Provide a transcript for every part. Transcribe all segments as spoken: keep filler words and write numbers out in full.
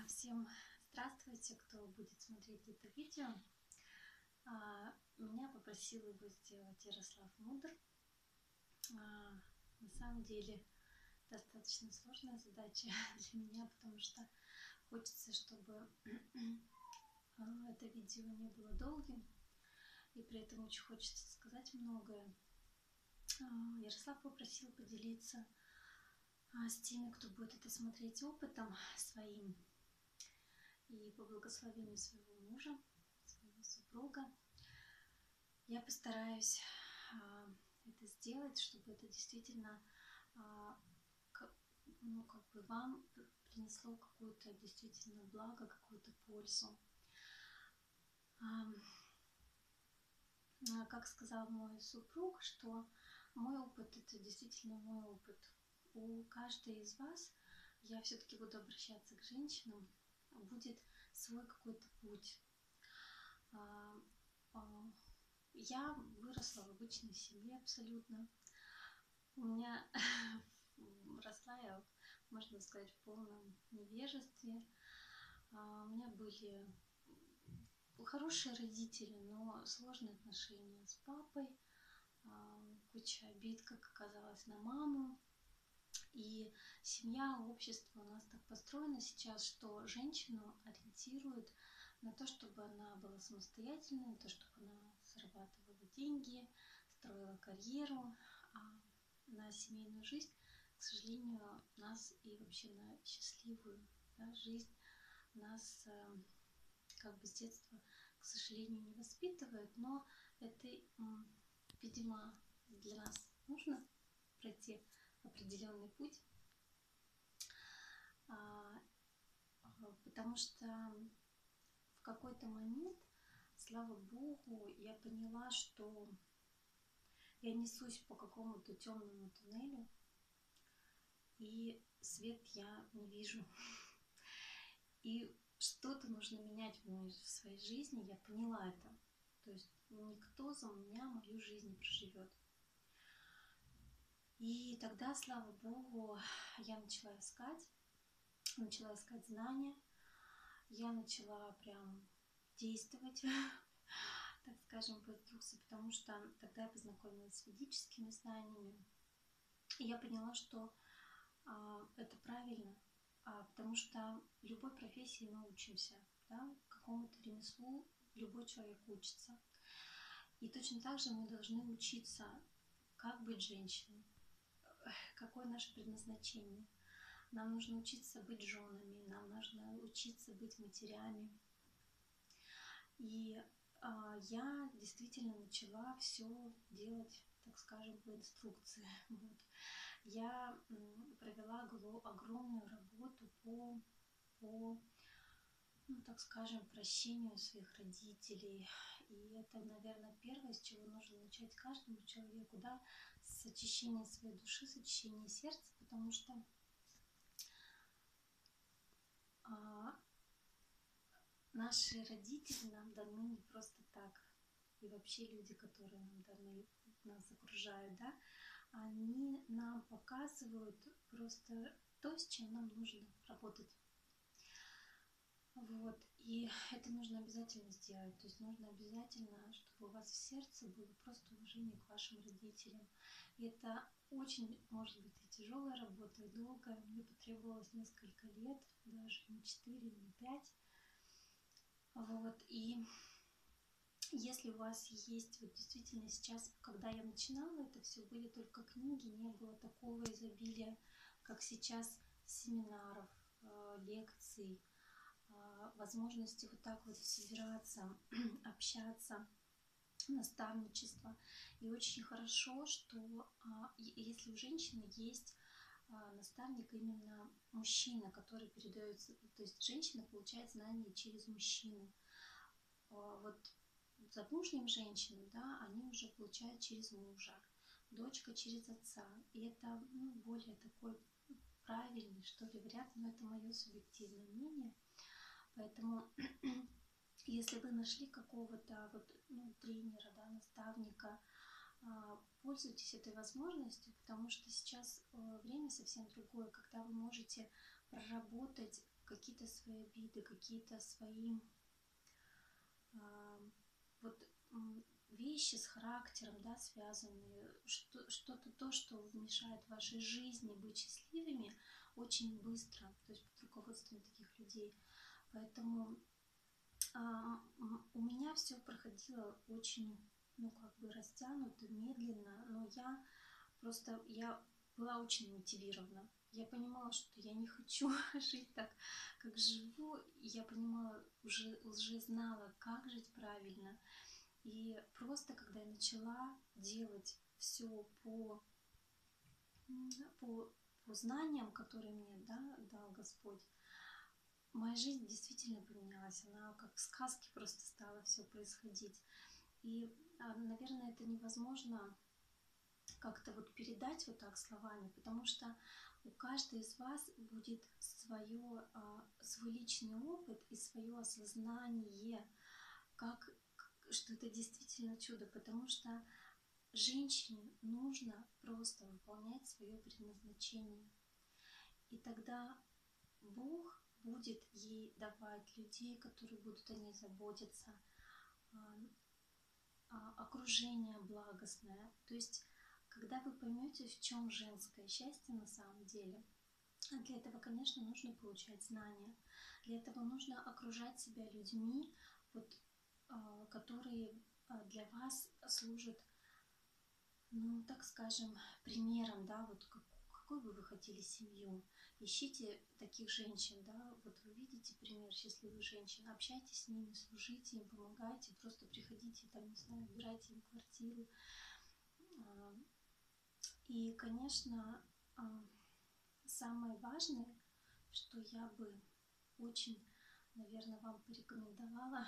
Всем здравствуйте, кто будет смотреть это видео. Меня попросил его сделать Ярослав Мудр. На самом деле достаточно сложная задача для меня, потому что хочется, чтобы это видео не было долгим, и при этом очень хочется сказать многое. Ярослав попросил поделиться с теми, кто будет это смотреть, опытом своим. И по благословению своего мужа, своего супруга, я постараюсь а, это сделать, чтобы это действительно а, к, ну, как бы вам принесло какое-то действительно благо, какую-то пользу. А, как сказал мой супруг, что мой опыт — это действительно мой опыт. У каждой из вас, я все-таки буду обращаться к женщинам, будет свой какой-то путь. Я выросла в обычной семье абсолютно. У меня росла я, можно сказать, в полном невежестве. У меня были хорошие родители, но сложные отношения с папой, куча обид, как оказалось, на маму. И семья, общество у нас так построено сейчас, что женщину ориентируют на то, чтобы она была самостоятельной, на то, чтобы она зарабатывала деньги, строила карьеру, а на семейную жизнь, к сожалению, нас и вообще на счастливую, да, жизнь нас э, как бы с детства, к сожалению, не воспитывают, но это, видимо, для нас нужно пройти определенный путь, потому что в какой-то момент, слава Богу, я поняла, что я несусь по какому-то темному туннелю, и свет я не вижу. И что-то нужно менять в, моей, в своей жизни, я поняла это. То есть никто за меня мою жизнь не проживет. И тогда, слава Богу, я начала искать, начала искать знания, я начала прям действовать, так скажем, по инструкции, потому что тогда я познакомилась с ведическими знаниями, и я поняла, что а, это правильно, а, потому что любой профессии мы учимся, да, какому-то ремеслу любой человек учится. И точно так же мы должны учиться, как быть женщиной, какое наше предназначение. Нам нужно учиться быть женами, нам нужно учиться быть матерями. И а, я действительно начала все делать, так скажем, по инструкции. Вот. Я м, провела огромную работу по, по ну, так скажем, прощению своих родителей. И это, наверное, первое, с чего нужно начать каждому человеку, да, с очищения своей души, с очищения сердца, потому что а, наши родители нам даны не просто так. И вообще люди, которые нам даны, нас окружают, да, они нам показывают просто то, с чем нам нужно работать. Вот. И это нужно обязательно сделать. То есть нужно обязательно, чтобы у вас в сердце было просто уважение к вашим родителям. И это очень, может быть, и тяжелая работа, и долгая. Мне потребовалось несколько лет, даже не четыре, не пять. Вот. И если у вас есть, вот действительно сейчас, когда я начинала, это все были только книги, не было такого изобилия, как сейчас, семинаров, лекций, возможности вот так вот собираться, общаться, наставничество. И очень хорошо, что если у женщины есть наставник именно мужчина, который передается, то есть женщина получает знания через мужчину. Вот замужним женщинам, да, они уже получают через мужа, дочка через отца. И это, ну, более такой правильный, что ли, вариант, но это мое субъективное мнение. Поэтому, если вы нашли какого-то вот, ну, тренера, да, наставника, пользуйтесь этой возможностью, потому что сейчас время совсем другое, когда вы можете проработать какие-то свои обиды, какие-то свои а, вот м, вещи с характером, да, связанные, что, что-то то, что мешает вашей жизни быть счастливыми очень быстро, то есть под руководством таких людей. Поэтому а, у меня все проходило очень, ну, как бы растянуто, медленно, но я просто, я была очень мотивирована. Я понимала, что я не хочу жить так, как живу, и я понимала, уже, уже знала, как жить правильно. И просто, когда я начала делать все по, по, по знаниям, которые мне, да, дал Господь, моя жизнь действительно поменялась. Она как в сказке просто стала все происходить. И, наверное, это невозможно как-то вот передать вот так словами, потому что у каждой из вас будет свое, свой личный опыт и свое осознание, как, что это действительно чудо, потому что женщине нужно просто выполнять свое предназначение. И тогда Бог будет ей давать людей, которые будут о ней заботиться, окружение благостное. То есть, когда вы поймете, в чем женское счастье на самом деле, а для этого, конечно, нужно получать знания. Для этого нужно окружать себя людьми, вот, которые для вас служат, ну, так скажем, примером, да, вот как, какой бы вы хотели семью. Ищите таких женщин, да, вот вы видите пример счастливых женщин, общайтесь с ними, служите им, помогайте, просто приходите, там, не знаю, убирайте им квартиру. И, конечно, самое важное, что я бы очень, наверное, вам порекомендовала,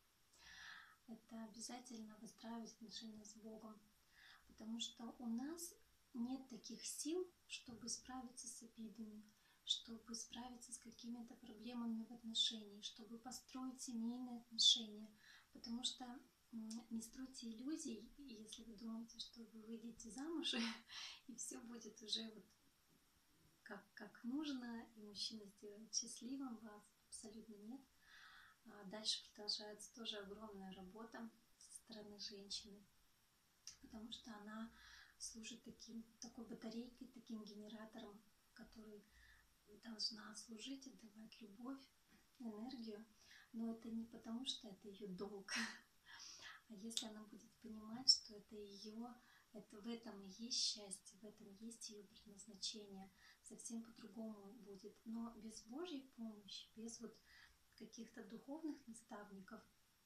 это обязательно выстраивать отношения с Богом. Потому что у нас нет таких сил, чтобы справиться с обидами, чтобы справиться с какими-то проблемами в отношениях, чтобы построить семейные отношения. Потому что не стройте иллюзий, если вы думаете, что вы выйдете замуж, и все будет уже вот как, как нужно, и мужчина сделает счастливым вас. Абсолютно нет. А дальше продолжается тоже огромная работа со стороны женщины, потому что она служит таким, такой батарейкой, таким генератором, который должна служить, отдавать любовь, энергию. Но это не потому, что это ее долг, а если она будет понимать, что это ее, это в этом и есть счастье, в этом есть ее предназначение, совсем по-другому будет. Но без Божьей помощи, без вот каких-то духовных наставников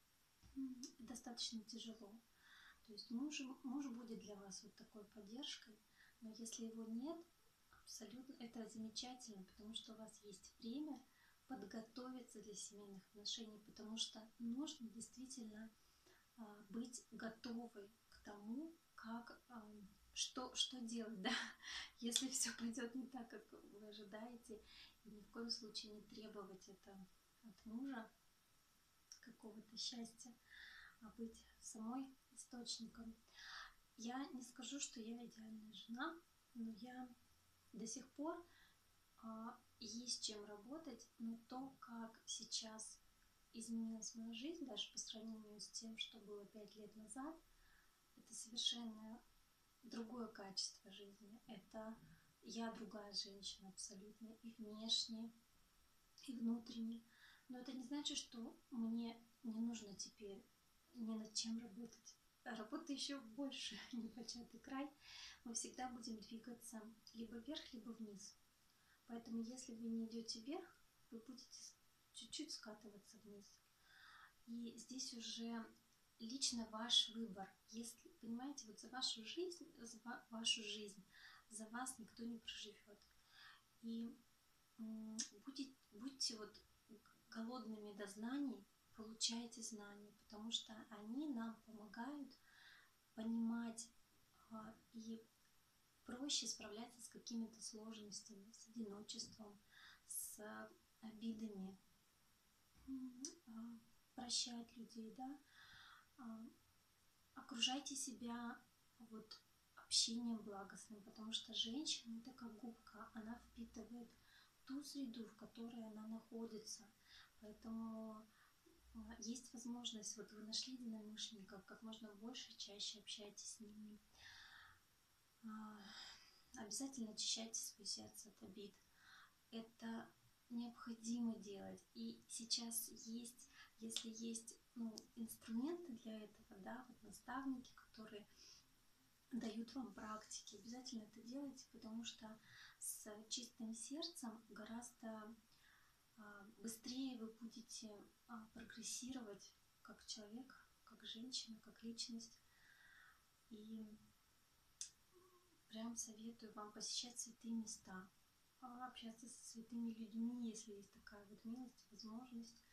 достаточно тяжело. То есть муж, муж будет для вас вот такой поддержкой, но если его нет, абсолютно это замечательно, потому что у вас есть время подготовиться для семейных отношений, потому что нужно действительно а, быть готовой к тому, как, а, что, что делать, да, если все пойдет не так, как вы ожидаете, и ни в коем случае не требовать это от мужа, какого-то счастья, а быть самой источником. Я не скажу, что я идеальная жена, но я до сих пор а, есть чем работать, но то, как сейчас изменилась моя жизнь, даже по сравнению с тем, что было пять лет назад, это совершенно другое качество жизни. Это я другая женщина абсолютно, и внешне, и внутренне. Но это не значит, что мне не нужно теперь ни над чем работать. Работы еще больше, непочатый край. Мы всегда будем двигаться либо вверх, либо вниз. Поэтому если вы не идете вверх, вы будете чуть-чуть скатываться вниз. И здесь уже лично ваш выбор. Если, понимаете, вот за вашу жизнь, за вашу жизнь, за вас никто не проживет. И будьте, будьте вот голодными до знаний, получайте знания, потому что они нам помогают понимать а, и проще справляться с какими-то сложностями, с одиночеством, с обидами, а, прощать людей, да, а, окружайте себя вот общением благостным, потому что женщина это как губка, она впитывает ту среду, в которой она находится. Поэтому есть возможность, вот вы нашли единомышленников, как можно больше, чаще общайтесь с ними. Обязательно очищайте свое сердце от обид. Это необходимо делать. И сейчас есть, если есть ну, инструменты для этого, да, вот наставники, которые дают вам практики, обязательно это делайте, потому что с чистым сердцем гораздо а, быстрее вы будете а, прогрессировать как человек, как женщина, как личность. И прям советую вам посещать святые места, общаться со святыми людьми, если есть такая вот милость, возможность.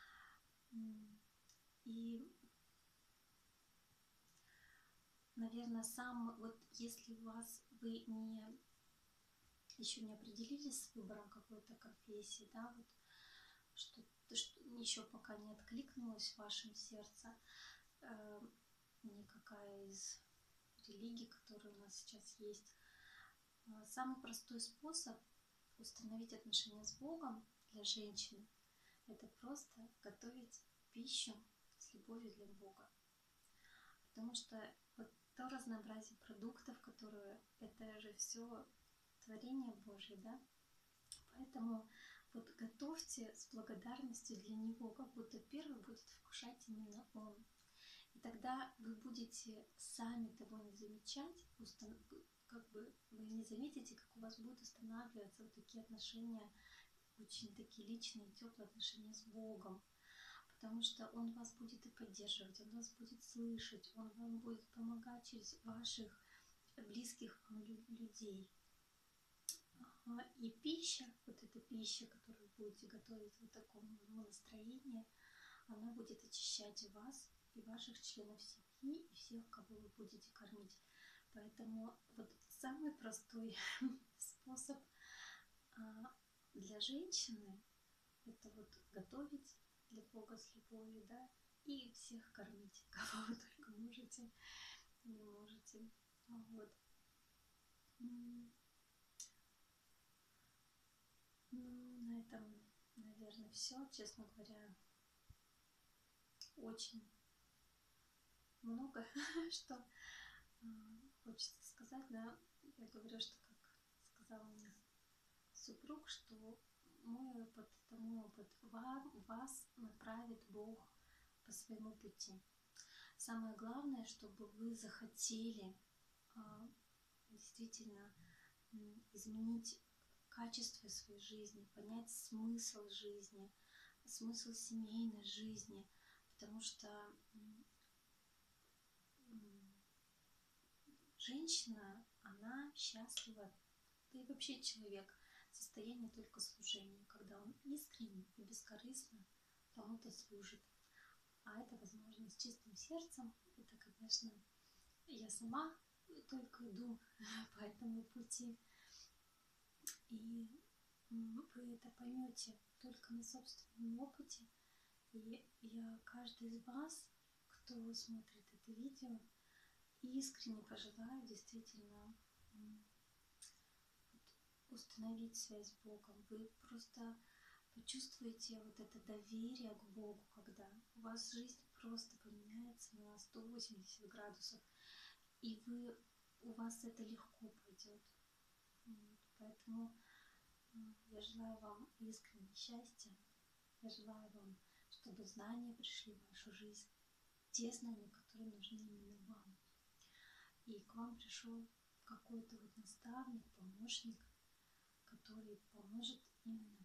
И, наверное, сам, вот если у вас, вы не, еще не определились с выбором какой-то конфессии, да, вот, что, что еще пока не откликнулось в вашем сердце, э, никакая из религий, которые у нас сейчас есть, э, самый простой способ установить отношения с Богом для женщины — это просто готовить пищу с любовью для Бога. Потому что вот то разнообразие продуктов, которые это же все творение Божье, да? Поэтому вот готовьте с благодарностью для Него, как будто первый будет вкушать именно Он. И тогда вы будете сами того не замечать, как бы вы не заметите, как у вас будут устанавливаться вот такие отношения, очень такие личные, теплые отношения с Богом. Потому что Он вас будет и поддерживать, Он вас будет слышать, Он вам будет помогать через ваших близких вам людей. И пища, вот эта пища, которую вы будете готовить в таком настроении, она будет очищать вас и ваших членов семьи, и всех, кого вы будете кормить. Поэтому вот самый простой способ для женщины — это вот готовить для Бога с любовью, да, и всех кормить, кого вы только можете, не можете. Вот. Ну, на этом, наверное, все. Честно говоря, очень много что хочется сказать, да. Я говорю, что, как сказал мне супруг, что мой опыт — это мой опыт. Вам, вас направит Бог по своему пути. Самое главное, чтобы вы захотели а, действительно изменить качество своей жизни, понять смысл жизни, смысл семейной жизни, потому что женщина, она счастлива, да и вообще человек в состоянии только служения, когда он искренне и бескорыстно кому-то служит. А это возможно с чистым сердцем. Это, конечно, я сама только иду по этому пути. И вы это поймете только на собственном опыте. И я каждый из вас, кто смотрит это видео, искренне пожелаю действительно установить связь с Богом. Вы просто почувствуете вот это доверие к Богу, когда у вас жизнь просто поменяется на сто восемьдесят градусов, и вы, у вас это легко пойдет. Поэтому я желаю вам искреннего счастья. Я желаю вам, чтобы знания пришли в вашу жизнь, те знания, которые нужны именно вам. И к вам пришел какой-то вот наставник, помощник, который поможет именно